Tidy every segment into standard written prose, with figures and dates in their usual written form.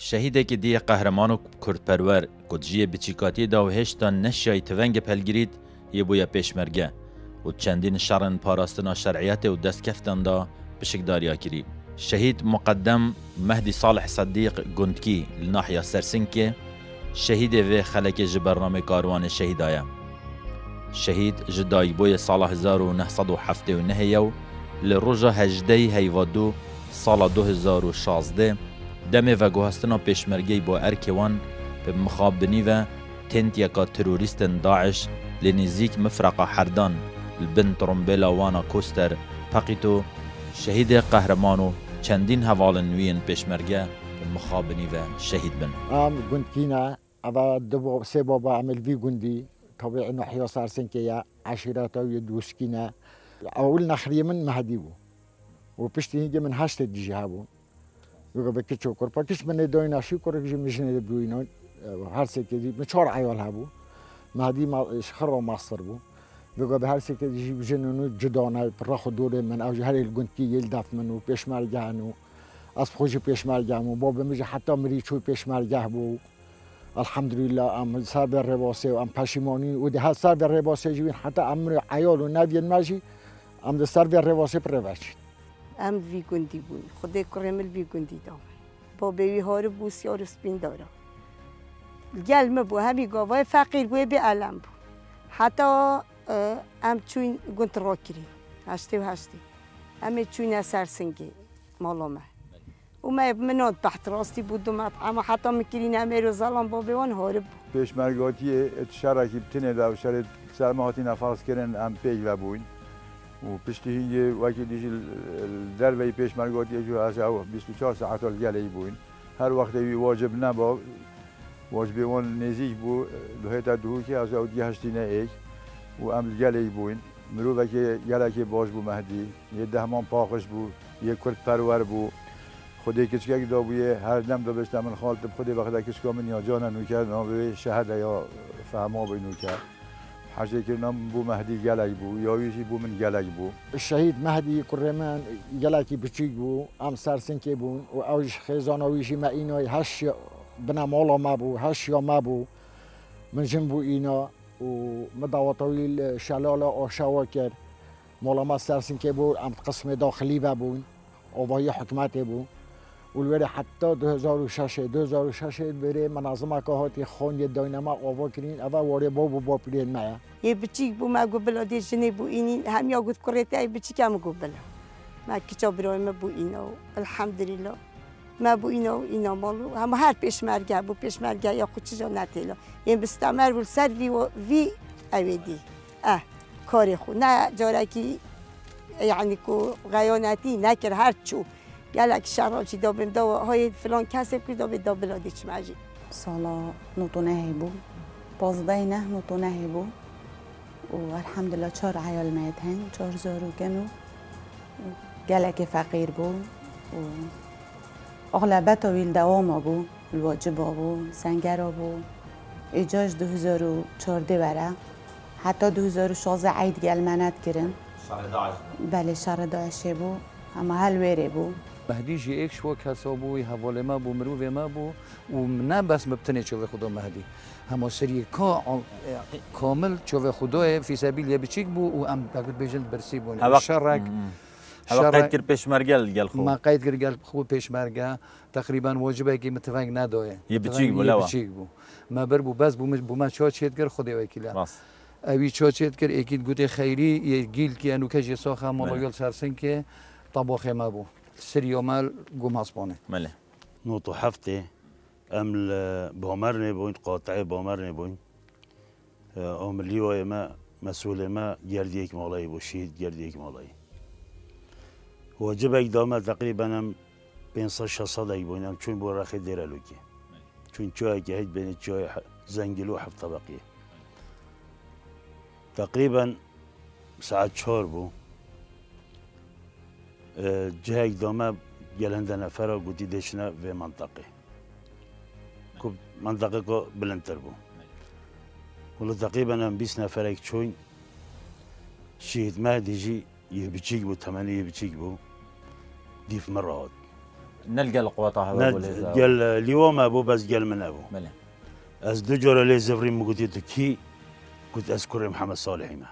شهیده که دی قهرمان و کردپرور کدجی بچیکاتی دا و هشتا نشای تونگ پلگرید یه بویا پیشمرگه و چندین شرن پاراستنا شرعیت و دست کفتن دا بشکداریا کری. شهید مقدم مهدی صالح صدیق گندکی لناحیه سرسنکه شهید و خلک جبرنامه کاروان شهیدایا. شهید جدای بوی سال 1979 یو لروجا هجدهی هیوادو سال 2016 دم و گوهستنا پیشمرگی با ارکوان به مخابنی و تنت یکا تروریست داعش لنزیک مفرق حردان البن ترمبیلا وانا کوستر پاقیتو شهید قهرمانو چندین حوال نوین پیشمرگه به مخابنی و شهید بن. گندکینا اما دو سه بابا عمل وی گندی طبيعي انه حيا صار سنكيا عشيرات ويدوسكينا اول نخري من مهدي بو وبشتي هيجي من هاشت ديجابو يقول بك تشوكر باكش من دوينا شي كورك جي مجن دوينا هارسي كدي مشور عيال هابو مهدي ما شخر ما صربو يقول بهارسي كدي جي بجنونو جدانا براخو دور من او هاري الجنكي يلدف منو بيشمال جانو اصبحوجي بيشمال جامو بابا مجي حتى مريشو بيشمال جابو الحمد لله ام صار بالرباسه وام پشیمانی و ده صار بالرباسه جوین حتی امر عیال و نوین ماجی ام صار بالرباسه پرواش ام وی گندی بود خدا کرمل وی گندی دام با بیوی هار بوسیار سپین دارا گلم بو همی گاوای فقیر بو به علم بو حتی ام چون گند را کری هشتی و هشتی ام چون اثر سنگی مالامه وما مناد تحت راسي بودم اما حتى مكرين امير ظلام بابوان هارب پیشمرگاتی شرکی بتنه دا شر سلامتی نفاس کردن ام پیش و بوین و پشتی هی وقتی دروی پیشمرگاتی جو از 24 ساعت الگلی بوین هر وقت وی واجب نبا واجب وان نزیک بو لهت دو که از اودی هشتینه ایک و ام الگلی بوین مرو که گلکی باش بو مهدی یه دهمان پاکش بو یه کرد پرور بو خودی کشکی دابویه هر دم داشت من خالت خودی وقتی کشکی من یا جان نوکر نام شهد یا فهما بی نوکر حاجه که نام بو مهدی گلای بو یا ویشی بو من گلای بو الشهيد مهدي كرمان جلاكي بتشيجو ام سارسن كيبون و اوش خيزانا ويشي ما اينو هش بنا مولا ما بو هش يا ما بو من جنبو اينا و مدى طويل شلاله او شواكر مولا ما سارسن كيبو ام قسم داخلي بابون او وهي حكماتي بو والوری حتی 2006 بره منظمه که هاتی خون داینما آوا کنین اول واره با پیرین مایا یه بچیک بو ما گو بلا دیشنی بو اینی هم یا گفت کریته ای بچیک هم گو بلا ما کجا برای ما بو اینا الحمدلله ما بو اینا مالو هم هر پیشمرگه بو پیشمرگه یا خود چیزا نتیلا این بستمر بول سر وی اویدی کاری خود نه جارکی یعنی کو غیانتی نکر هر چو گلک شراچی دابم دا های فلان کسی که دا بلادی چی ماجی سالا نوتونه بو 15 نوتونه بو و الحمدلله 4 عیال مایت هن 4 زارو کنو گلک فقیر بو و اغلبت ویل دوام بو الواجب بو سنگر بو ایجاج 2014 بره حتی 2016 عید گل منت کرن شهر داعش بله شهر داعش بو اما هل ویره بو مهدی جی ایک شو کسابوی حواله ما بو مروف ما بو و نه بس مبتنی چوه خدا مهدی همه سری کامل چوه خدا فی سبیل یه بچیک بو و ام بگید بیجند برسی بون شرک هوا قید کر پیشمرگل گل خو ما قید کر گل خو پیشمرگه تقریبا واجبه که متفق نداره یه بچیک بو لوا بچیک بو ما بر بو بس بو ما چا چیت کر خدا وکیلا اوی چا چیت کر اکید گوته خیری یه گیل که انو کجی ساخه مالایل سرسن که طباخ ما بو سريومال قوم هاسبانه ماله نوتو حفتي امل بومرني بوين قاطعي بومرني بوين ام اللي ما مسؤول ما جرديك مولاي وشيد جرديك مولاي واجبك دوما تقريبا ام بين صدق بوين ام چون بو راخي ديرالوكي چون چوي هيج بين چوي زنجلو حفظ طبقيه تقريبا ساعه 4 بو جهه دامه گلنده نفر گویی دشنه و منطقه که منطقه که بلندتر بود ولی تقریبا هم 20 نفر یک چون شهید مهدی جی یه بچیک بود تمنی یه بچیک بود دیف مراد نلقى القوطة هوا بوليزا قال اليوم ابو بس قال من ابو بله از دو جور لي زفري مقولت كي كنت اذكر محمد صالح ما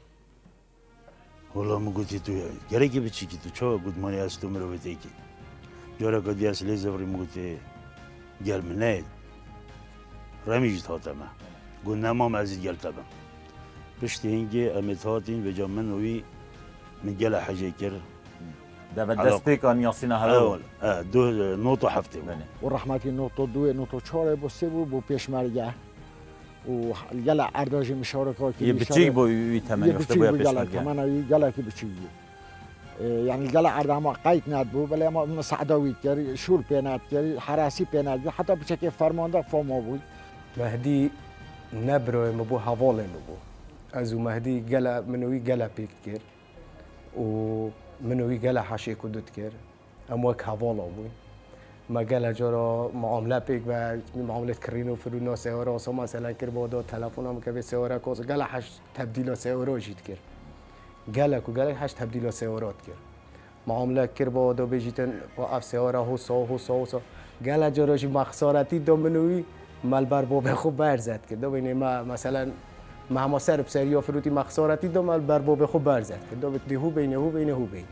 والله مقولت تو جريكي بتشيكي تو شو قد ماني استمر بتيكي جورا قد ياس لي زفري مقولت قال من نايد رميجت هاتما قلنا ما عزيز قال تبا بشتي هنجي امتهاتين وجا منوي من جلا حاجه كر ده بدستيك ان يصينا هوا دو نوتو حفتي والرحمتي نوتو دو نوتو چهار بو سه بو پیشمرگه و گلا ارداج مشارکات یه بچیک بو وی تمن یفته بو پیشمرگه تمن گلا کی بچیک بو يعني الجلا عردما قايت نادبو بلا ما سعداوي كري شور بينات كري حراسي بينات حتى بشكل فرمانده فما بو مهدي نبرو مبو حواله مبو ازو مهدي جلا منوي جلا بيكتير ومنوي جلا حشي كدت كير اموك حواله بو ما جلا جرا معامله بيك و معامله كرينو فرونو سيورا سو مثلا كر بودو تلفونم كبي سيورا كوز جلا حش تبديل سيورا جيت كير جالك وجالك حش تبديل سيارات كير معامله كير با دو بيجيتن وقف سياره هو جالا جراش مخسارتي دومنوي مالبر بو بخو برزد که دو بینه ما مثلا مهما سر بسریا فروتی مخسارتی دو مالبر بو بخو برزد که دو بتدی هو بینه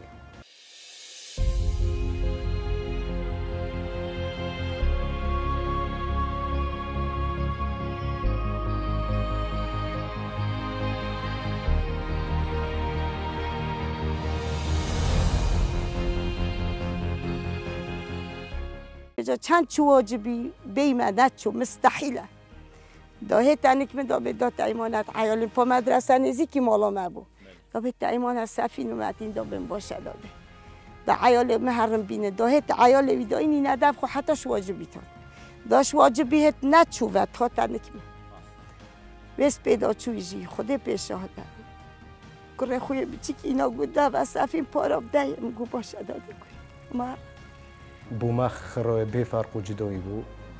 چند چو واجبی بیمدد چو مستحیله داهی تنک من دابه داد ایمانت عیال پا مدرسه نیزی که مالا مبو دابه ایمانت سفین اومدین دابه باشه دابه دا عیال محرم بینه داهی عیال ویدا اینی ندف خو حتاش واجبی تاد داش واجبی هت نچو و تا تنک من بس پیدا چویجی خوده پیشه ها دارم کره خوی بچی که اینا گوده و سفین پاراب ده مگو باشه داده کوی بو مخر بفرق جدایی بو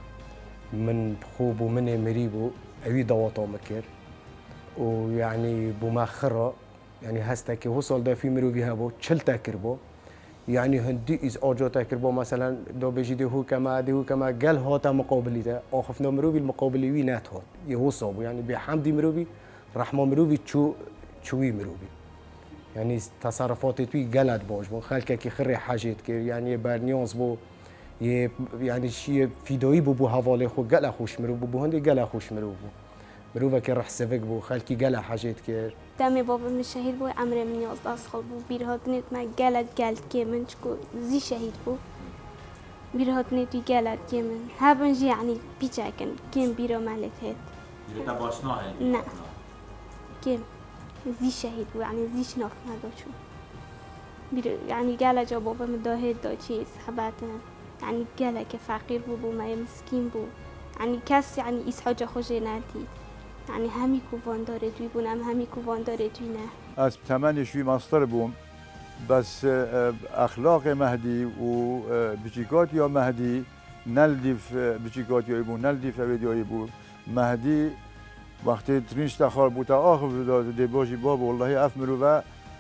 من خوب و من مری بو اوی دواتا مکر و یعنی بو مخر يعني هستا که وصل ده في مروفي هبو چلتا كربو يعني هندي از آجاتا كربو مثلا دو بجيدي هو كما قال هاتا مقابلي ده آخفنا مروفي المقابلي وي نات هات يوصابو يعني بحمدي مروفي رحمة مروفي چوي مروفي يعني تصرفات توي قلت باش بو خلقه كي خري حاجات كي يعني برنيانس بو يعني شي فيدوي بو حواله خو قلا خوش مرو بو هندي قلا خوش مرو مروفه كي رح سفك بو خلقي قلا حاجات كي دمي بابا من شهيد بو عمري من 11 سال بو بيرهاتنيت ما قالت كي من شكو زي شهيد بو بيرهاتنيت قالت كي من هابنجي يعني بيچاكن كيم بيرو مالت هيت بيتا باشناه لا كيم زي شهيد بو يعني زي شناف هذا شو يعني قال جا بابا مداهد دا چيز حباتنا يعني قال كفقير بو ما مسكين بو يعني كاس يعني إسحاج خوجيناتي يعني همي كوفان داره توی بونم همي كوفان داره توی نه از تمن شوی ماستر بوم بس اخلاق مهدی و بچیکات یا مهدی نلدیف بچیکات یا بو نلدیف ویدیوی بو مهدی وقتی ترینش تخار بوده آخر داده باشی باب والله اف مروه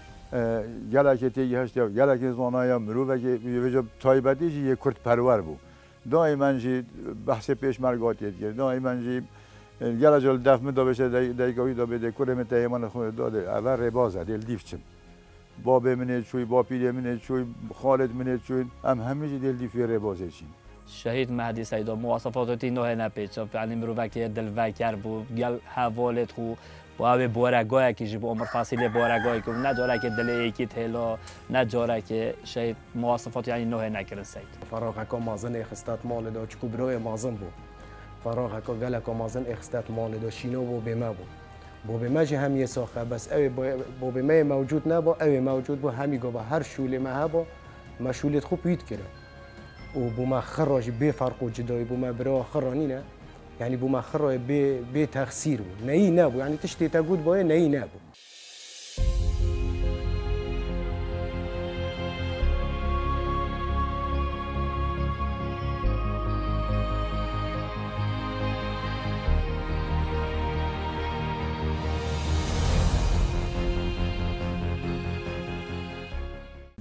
گلک تیگی هشت یا گلک زانایا مروه که وجب تایبتیش یه کرد پرور بود دائما جی بحث پیشمرگاتیت کرد دائما جی گل جل دف مدا بشه دیگه‌ای دا بده کره مت ایمان خود داده اول رباز دل دیفچم باب منه چوی با پیر منه چوی خالد منه چوی همه چی دل دیفی ربازه چین شهید مهدی سیدا مواصفاتی نه نپیچ یعنی مروکی دل وکر بود گل حوالت خو با به بورگای که جب عمر فاصله بورگای که نداره که دل یکی تلا نداره که شهید مواصفات یعنی نه نکردن سید فراغ که مازن اخستات مال دا چکو برای مازن بود فراغ که گله که مازن اخستات مال دا شینو بو به ما بو به ما جه هم یه ساخه بس اوی بو به ما موجود نبا اوی موجود بو همی گو با هر شوله ما هبا مشولت خوب یید کرد و بو ما خراج به فرق و جدایی بو ما برای خرانی نه يعني بو مخره بتخسير ناي نابو يعني تشتي تقود بوي ناي نابو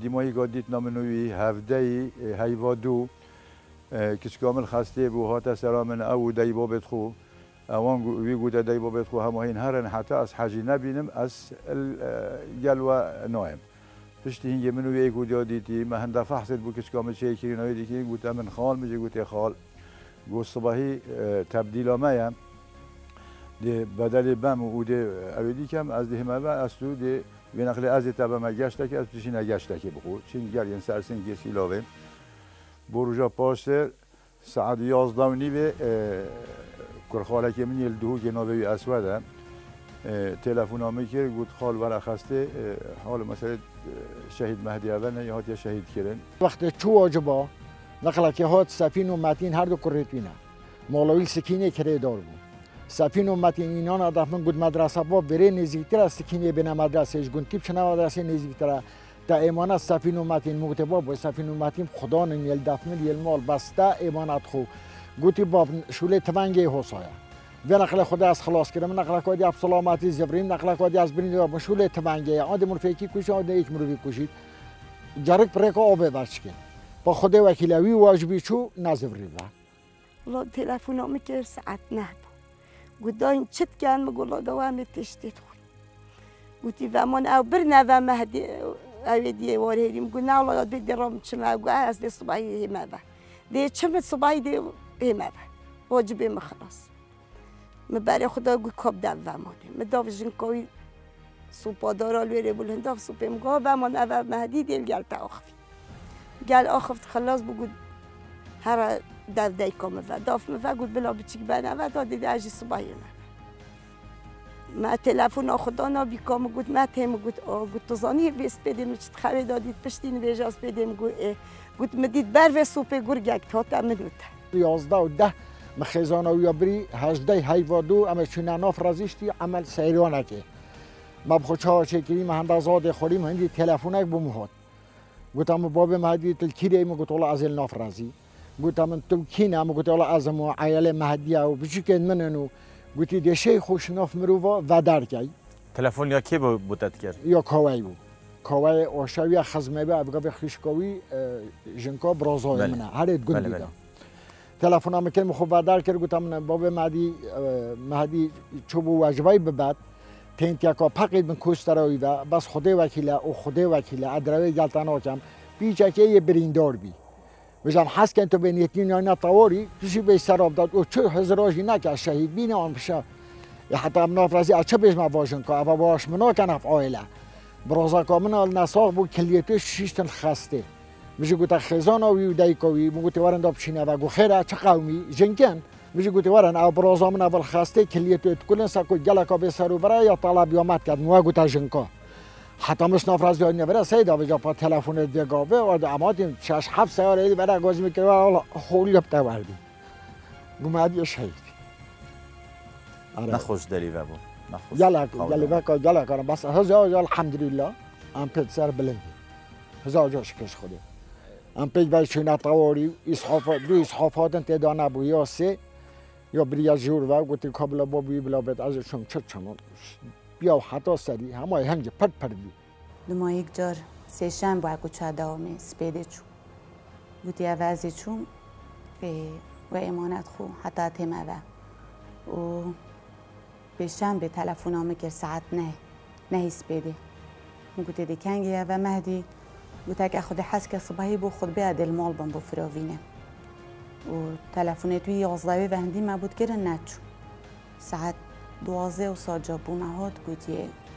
دیمایی گادیت نامنوی هفته هیوادو کش کامل خسته بو هات سلام او دی بابت خو اوان وی گوده دی بابت خو هماهین هرن حتی از حاجی نبینم از جلوه نایم پشتی هنگی منو یک گوده دیتی ما هنده فحصت بو کش کامل شیء کری نوی دیکی گوده من خال میشه گوده خال گو صباحی تبدیل آمایم ده بدل بم و ده اولی کم از ده همه از تو ده به نقل از تبع ما گشته که از پیشی نگشته که بخور چین گرین سرسین گسی لاویم بروجا پاشتر ساعت 11:30 کرخاله که من یلدهو جنابی اسوده تلفن آمی کرد گفت خال ورا خسته حال مثلا شهید مهدی اول نه یا شهید کردن وقت چو واجبا نقل که هات سفین و متین هر دو کریتینه مولوی سکینه کره دار بود سفین و متین اینا نداشت من گفت مدرسه با بره نزدیکتر از سکینه بین مدرسهش گفت تیپ چنا مدرسه نزدیکتر تا ایمانت سفین و متین موقت باب سفین و متین خدا نیل دفن یل مال بسته ایمانت خو گویی باب شوله تمنگی حسایا و نقل خدا از خلاص کردم نقل کودی اب سلامتی زبریم نقل کودی از برین مشوله تمنگی آد مرفیکی کشید آد یک مروی کشید جرق پرک آب بچکن با خدا وکیلوی واجبی چو نزبری با والله تلفن میکرد ساعت 9 گفت داین چت کن مگولا دوام تشتید خوی گفتی و من او برنه و مهدی اویدی وارهیم گفت نه والله یاد بدرام چما گفت از دی صبحی همه با دی چم صبحی دی همه با واجبی مخلاص مباري خدا گو کاب دو ماده مداف جنکوی سوپادارا لویره بلند داف سوپم گاه و من اول مهدی دیل گل تاخفی گل آخفت خلاص بگود هر دو کام و داف مفا گود بلا بچیک بنا و دادی دیجی صبحی ما تلفن خدا نبی کام گود ما تیم گود گود تزانی ویس بدیم چت خبر دادید پشتین ویجاس بدیم گود مدید بر و سوپ گرگک تا تمنوت 11 و 10 مخزانه و یابری 18 هیوادو اما چون ناف رازیشتی عمل سیرانه که ما بخوچه شکری ما هنده زاده خوریم هندی تلفونک بمهاد گفتم باب مهدی تلکیره ما گفت الله از ناف رازی گفتم تو کینه ما گفت الله از ما عیال مهدی و بچکن منو گفتی دشه خوش ناف مرووا و درکی تلفن یا کی بودت کرد یا کاوی بود کاوی آشوی خزمه به ابگاه خیشکاوی جنکا برازای منه هر گندی تلفن هم که مخوب در کرد گفتم باب مهدی چوب واجبای ببد تینتیا کا پقید من کوسترایی و بس خدا وکیله او خدا وکیله ادروی گلتنا کم پیچه که یه بریندار بی بجام حس کن تو به نیتین یا نتواری توشی به سراب داد او چه هزاراجی نکه شهید بینه آن بشه حتی هم نافرزی اچه بیش مواشن که اما باش منا کنف آیله برازا کامن آل نساق بود کلیتش شیشتن خسته میشه گوته خزانه وی دایکوی میگوته ورن داب چینه و گو خیره چه قومی جنگن میشه گوته ورن او برازامن اول خسته کلیت کلن سکو گلکا به سرو برای یا طلب یامت کرد مو گوته جنکا حتی مصنف راز یاد نبره سیدا و جا پا تلفن دیگاوه و اماتیم 6-7 سال ایلی برای گاز میکنه و خولی بته وردی گمادی شهید نخوش دلی و بود یلا کنم بس هزار الحمدلله ام پدسر بلندی هزار جا شکش خوده ام پیج باید چونه طواری دو اسحافات انتدا نبو یا سه یا بری جور و گوتی کابلا بابی بلا بید ازشون چمون بیا و حتی سری همه هنگ پرد پردی دما یک جار سه شنبه اگه چه داومه سپیده چون گوتی عوضی چون و امانت خو حتی تیمه و به شنبه تلفن آمه که ساعت نه سپیده گوتی دی کنگیه و مهدی گوته که خود حس که صبحی بو خود بیاد المال بم بو فراوینه و تلفن توی 11 و هندی ما بود کرن نچو ساعت 12 و ساجا بونه هات گوتی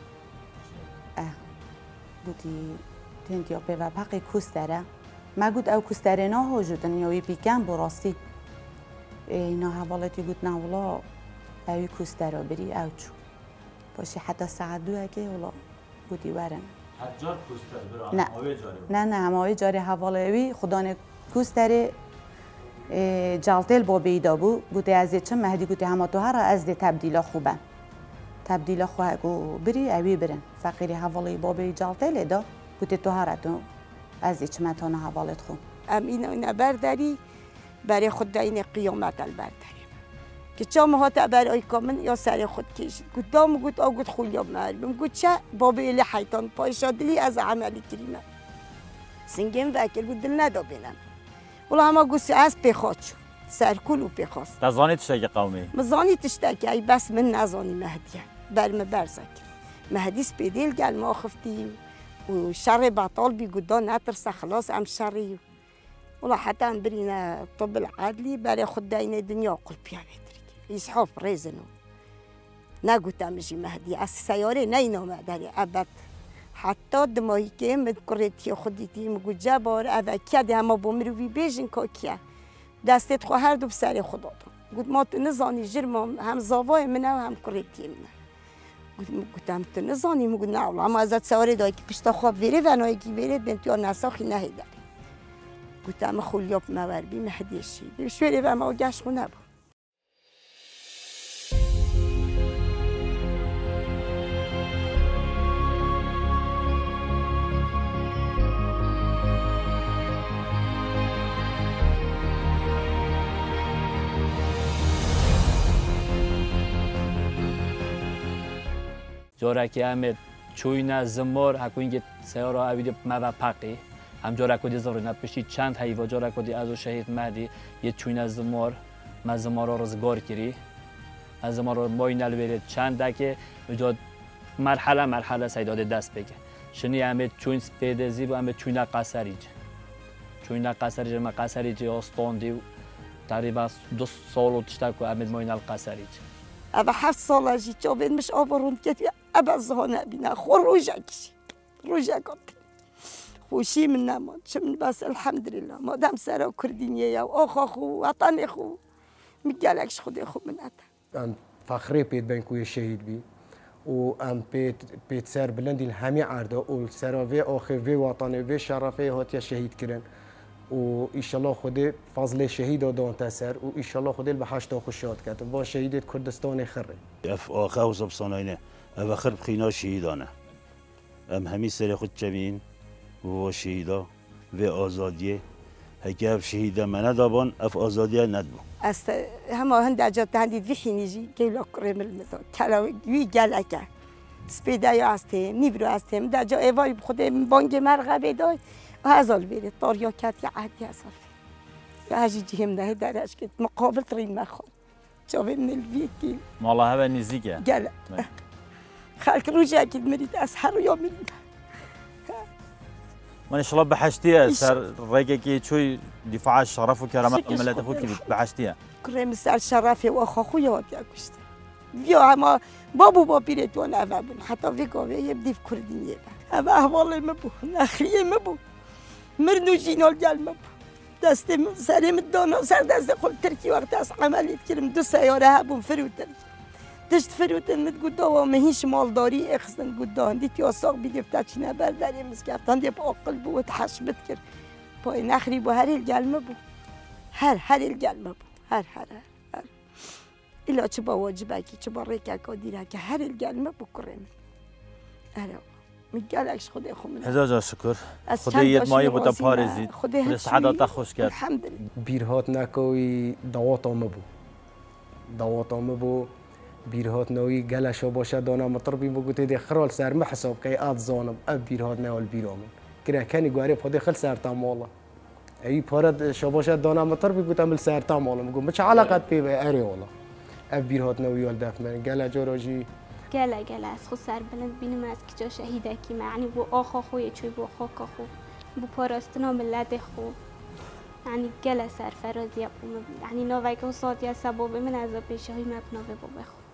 گوتی تنتیا به و پاقی کوستره ما گوت او کوستره نه ها جودن یا وی پیکن براستی اینا حوالتی گوت نه ولا اوی کوستره بری او چو باشی حتی ساعت 2 که ولا گوتی ورن حجار کوستر نه همه جاری حواله اوی خدا نه کوستره جالتل با بیدا بو گوتی از چه مهدی گوتی همه تو هر از دی تبدیل خوبه تبدیل خواه گو بری اوی برن فقیری حواله با بی جالتل دا گوتی تو هر تو از چه متانه حوالت خو ام اینا برداری برای خود دا این قیامت البرداری که چه مهات برای کامن یا سر خود کشید گوت دام گوت آگوت خویا مربم گوت چه بابی لی حیطان پایشادلی از عملی کریمه سنگم وکر بود دل ندا بینم ولی همه گوشی از پیخات شد سرکول و پیخاست تزانیت شتاق قومی مزانی تشتاقی ای بس من نزانی مهدیه برم برزک مهدی سپیدیل گل ما خفتی و شر بطال بیگودا نترسه خلاص ام شری ولی حتی ام برین طب العدلی برای خود دین دنیا قل بیا بیترک یسحاب ریزنو نگوتم جی مهدی از سیاره نینامه داری ابد حتی دمایی که مدکریتی خودیتی مگو جبار اوه که ده همه بومروی بیجن که کیه دستت خو هر دو بسر خدا دم گفت ما تو نزانی جرم هم زاوای منه و هم کریتی منه گفتم تو نزانی مگو نه والله اما ازت سواره دایی که پشتا خواب ویره و نایی که ویره بنت یا نساخی نهی داری گفتم خولیاب موربی مهدیشی بشوری و ما گشت خو نبود جورا که همه چوینا زمار هکوینگی سیارا اویده ما پاقی هم جورا کدی زور نپشی چند حیوا جورا کدی از شهید مهدی یه چوینا زمار ما زمارا روزگار کری از زمارا ماین الویره چند دکه وجود مرحله سیداد دست بگه شنی همه چوین سپیدزی و همه چوینا قصریج چوینا قصریج ما قصریج آستاندی تقریبا 2 سال و تشتاکو همه ماین القصریج أبا 7 سال جيت جوبين مش أبرون كتير أبا زهنا بينا خو روجا قط خوشي من نمان شمن بس الحمد لله ما دام سرا كردينية يا أخو وطني خو مقالكش خدي خو من أتا أم فخري بيت بنكوي شهيد بي و ام بيت سر بلندين همي عرضه و سراوي آخر في وطني في شرفي هاتيا شهيد كرن و ایشالله خود فضل شهید دان تسر و ایشالله خود به 8 خوشاد کرد با شهید کردستان خره اف آخه و زبصاناینه اف خرب خینا شهیدانه ام همی سر خود چمین و شهیدا و آزادیه هکی اف شهیده منه دابان اف آزادیه ندبو است همه هند اجات هندی وحینیجی گیلا کرم المدا کلاوی گلکه سپیدای هستیم نیبرو هستیم در جا ایوای خود بانگ مرغبه دای هزال بیره طاریا کرد یا عهدی هزال یا هجی جهم نه درش که مقابل ترین مخواد جاوی من الویکی مالا هوا نزدیکه گله خلق روجا اكيد مريد اسهر يوم مريد من ان شاء الله بحشتيها سر ريقك شوي دفاع الشرف وكرامات ملات اخوك بحشتيها كريم سال شرفي واخو خويا ودي اكشت يا ما بابو بيريت وانا ابن حتى فيكو يبدي في كرديه ابا والله ما بو اخري ما بو مرنو جينال جال ما بو دست سرم الدانا سر دست قلت تركي وقت اس عمليت كرم 2 سياره هبون فروتن دشت فروتن متقول دوا ما هيش مالداري اخزن قدام ديت يا صاغ بيجفتش نبر داري مسكفتان دي بعقل بو تحشبت كر باي نخري بو هر الجلمه بو هر الجلمه بو هر الا چه با واجبکی چه با ریکا دیره که هر الجلمه بو کرم الا میگالکش خدای خومن هزار شکر خدایت مایه بوده پارزید خدای سعادت خوش کرد الحمدلله بیرهات نکوی دواتامه بو بیرهات نوی گلشا باشه دانا مطربی بگوته دی خرال سر محساب که اد زانم اب بیرهات نوال بیرامون که کنی گواری پاده خل سر تامالا ای پارد شباشه دانا مطربی گوته مل سر تامالا میگم چه علاقت پی به اری والا اب بیرهات نوی ول دفن گل جوراجی گل از خود سر بلند بینم از کجا شهیده کی معنی بو آخا خوی چوی بو خاکا خو بو پاراستنا ملت خو يعني جلس سر فرازي يعني نوفايك وصوت يا سبب من هذا بيشوي ما بنوفي بابخو